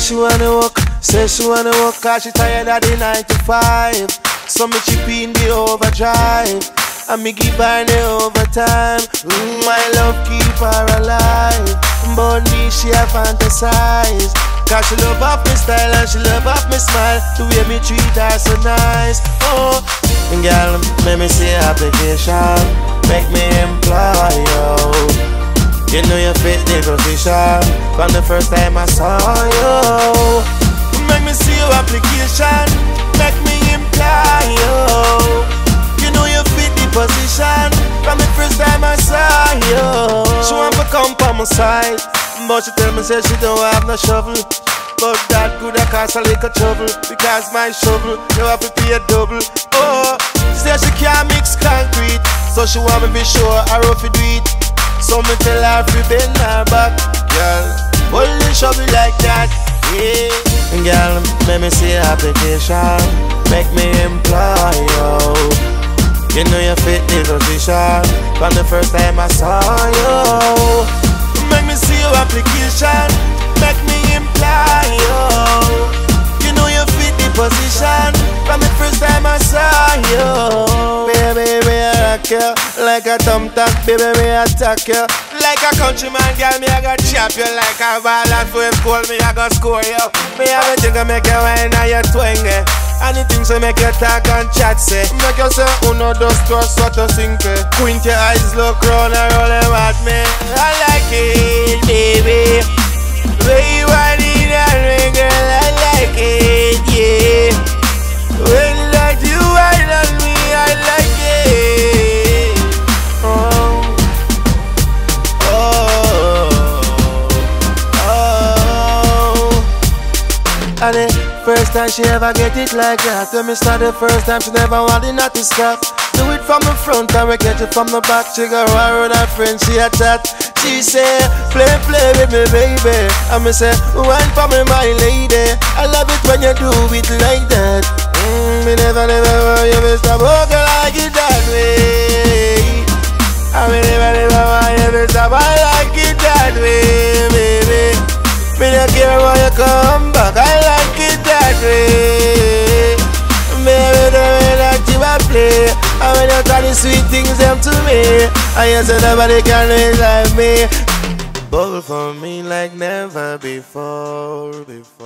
she wanna work cause she tired of the 9 to 5. So me chip in the overdrive and me give her the overtime. My love keep her alive, but me she a fantasize. Cause she love up me style and she love up me smile. The way me treat her so nice. Oh, girl, make me see application, make me employ you. You know you fit the position from the first time I saw you. Make me see your application, make me employ you. You know you fit the position from the first time I saw you. She want to come on my side, but she tell me say she don't have no shovel. But that could have cost a little trouble, because my shovel, you have to pay a double. Oh, she say she can't mix concrete, so she want me be sure I rough it do it. So me tell her to bend her back, girl, hold the shovel like that, yeah. Girl, make me see application, make me employ you. You know you fit the position from the first time I saw you. Make me see your application, make me employ you. You know you fit the position from the first time I saw you. Baby, I rock you like a thumbtack, baby, me attack you. Like a countryman, girl, me I go chop you. Like a ball and wave goal, me I go score you. Me have a thing to make you wine and you twang it. Anything so make you talk and chat say. Make you say, uno, dos, tres, cuatro, cinco. Quint your eyes, look round and roll them at me. I like it, baby. Where you want it and me, girl, I like it, yeah. When you like you wine on me, I like it. And the first time she ever get it like that. When me start the first time, she never wanted not to stop. Do it from the front and we get it from the back. She go around her friend, she a chat. She say, play with me, baby. And me say, wine for me, my lady. I love it when you do it like that. Me never want you to stop. Oh, girl, I like it that way. I never want you to stop. I like it that way, baby. Me don't care when you come back, I like it that way. Baby, the way that you a play, and when you tell the sweet things them to me, and you say nobody can do it like me. Bubble for me like never before.